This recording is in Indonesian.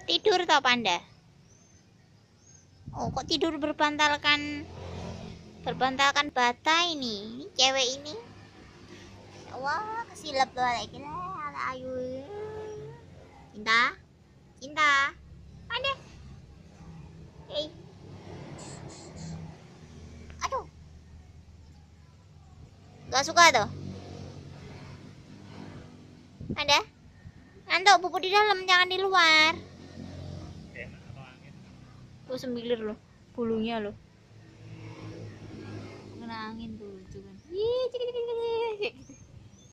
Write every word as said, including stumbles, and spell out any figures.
Tidur tau Panda? Oh, kok tidur berbantalkan berbantalkan bata ini? Ini cewek ini. Wah, kesilap tuh lagi lah, ayu. Cinta, cinta, Panda. Hey, aduh, gak suka tuh. Panda, Ando pupuk di dalam, jangan di luar. Tuh sembilir loh, bulunya loh. Kena angin tuh, lucu kan. Ih, cik, cik, cik, cik.